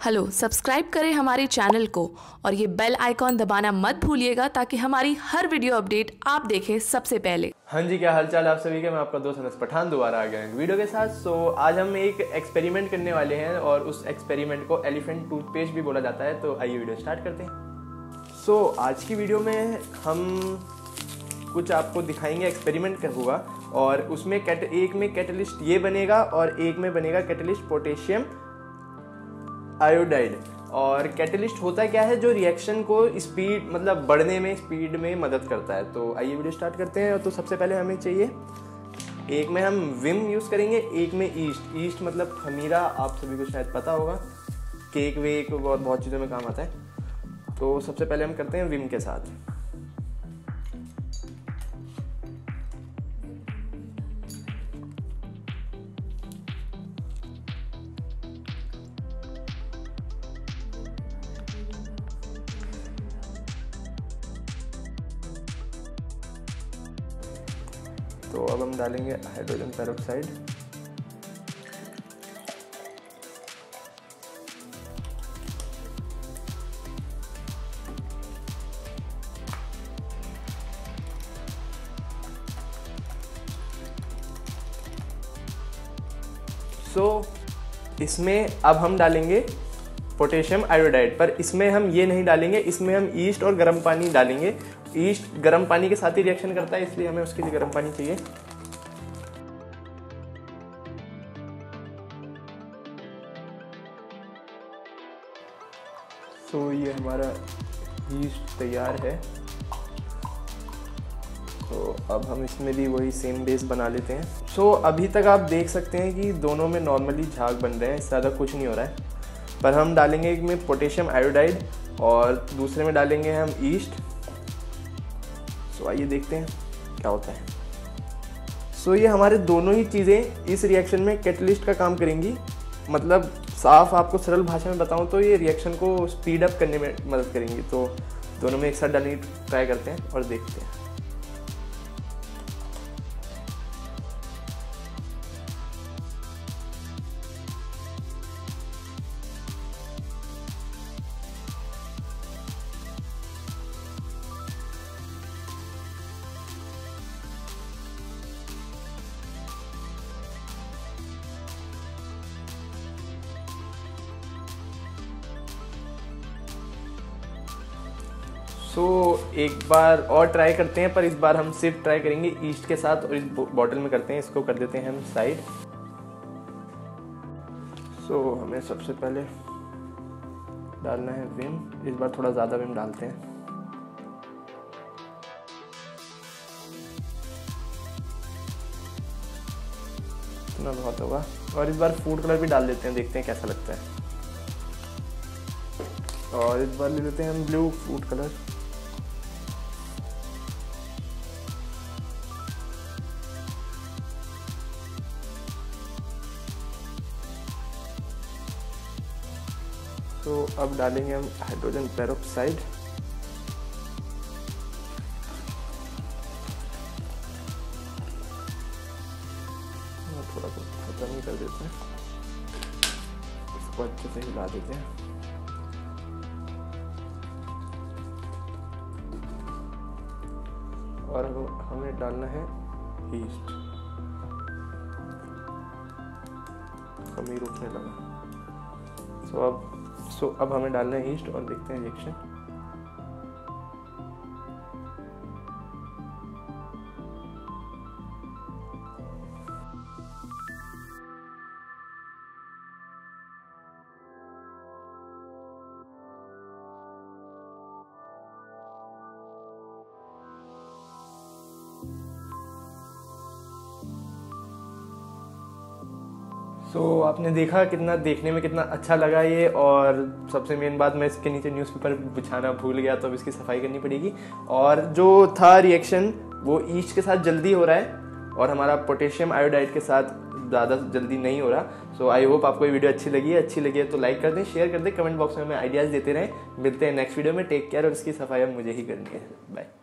Hello, subscribe करें हमारे channel को और ये बेल आइकॉन दबाना मत भूलिएगा ताकि हमारी हर वीडियो अपडेट आप देखें सबसे पहले। हाँ जी, क्या हालचाल आप सभी के। मैं आपका दोस्त अनस पठान दोबारा आ गया हूँ वीडियो के साथ। सो आज हम एक एक्सपेरिमेंट करने वाले हैं और उस एक्सपेरिमेंट को एलिफेंट टूथपेस्ट भी बोला जाता है। तो आइए वीडियो स्टार्ट करते हैं। सो आज की वीडियो में हम कुछ आपको दिखाएंगे, एक्सपेरिमेंट होगा और उसमें एक में कैटलिस्ट ये बनेगा और एक में बनेगा कैटलिस्ट पोटेशियम आयोडाइड। और कैटलिस्ट होता क्या है, जो रिएक्शन को स्पीड मतलब बढ़ने में, स्पीड में मदद करता है। तो आइए वीडियो स्टार्ट करते हैं। तो सबसे पहले हमें चाहिए, एक में हम विम यूज़ करेंगे, एक में ईस्ट। ईस्ट मतलब खमीरा, आप सभी को शायद पता होगा, केक वेक और बहुत चीज़ों में काम आता है। तो सबसे पहले हम करते हैं विम के साथ। तो अब हम डालेंगे हाइड्रोजन पेरोक्साइड। इसमें अब हम डालेंगे पोटेशियम आयोडाइड, पर इसमें हम ये नहीं डालेंगे, इसमें हम ईस्ट और गर्म पानी डालेंगे। ईस्ट गर्म पानी के साथ ही रिएक्शन करता है, इसलिए हमें उसके लिए गर्म पानी चाहिए। तो ये हमारा ईस्ट तैयार है। तो अब हम इसमें भी वही सेम बेस बना लेते हैं। सो अभी तक आप देख सकते हैं कि दोनों में नॉर्मली झाग बन रहे हैं, इससे ज़्यादा कुछ नहीं हो रहा है। पर हम डालेंगे एक में पोटेशियम आयोडाइड और दूसरे में डालेंगे हम ईस्ट। सो आइए देखते हैं क्या होता है। सो ये हमारे दोनों ही चीज़ें इस रिएक्शन में कैटलिस्ट का काम करेंगी। मतलब साफ आपको सरल भाषा में बताऊं तो ये रिएक्शन को स्पीड अप करने में मदद करेंगी। तो दोनों में एक साथ डालने की ट्राई करते हैं और देखते हैं। एक बार और ट्राई करते हैं, पर इस बार हम सिर्फ ट्राई करेंगे ईस्ट के साथ और इस बॉटल में करते हैं। इसको कर देते हैं हम साइड। हमें सबसे पहले डालना है विम। इस बार थोड़ा ज़्यादा विम डालते हैं। इतना बहुत होगा। और इस बार फूड कलर भी डाल देते हैं, देखते हैं कैसा लगता है। और इस बार ले लेते हैं हम ब्लू फूड कलर। तो अब डालेंगे हम हाइड्रोजन पेरोक्साइड। थोड़ा सा खत्म ही कर देते हैं, इसको अच्छे से हिला देते हैं। और हमें डालना है ईस्ट। खमीर उठने लगा। अब हमें डालना है ईस्ट और देखते हैं रिएक्शन। आपने देखा कितना देखने में कितना अच्छा लगा ये। और सबसे मेन बात, मैं इसके नीचे न्यूज़पेपर बिछाना भूल गया, तो अब इसकी सफाई करनी पड़ेगी। और जो था रिएक्शन वो ईस्ट के साथ जल्दी हो रहा है और हमारा पोटेशियम आयोडाइड के साथ ज़्यादा जल्दी नहीं हो रहा। आई होप आपको ये वीडियो अच्छी लगी है तो लाइक कर दें, शेयर कर दें, कमेंट बॉक्स में हमें आइडियाज़ देते रहें। मिलते हैं नेक्स्ट वीडियो में। Take care. और इसकी सफाई अब मुझे ही करनी है। बाय।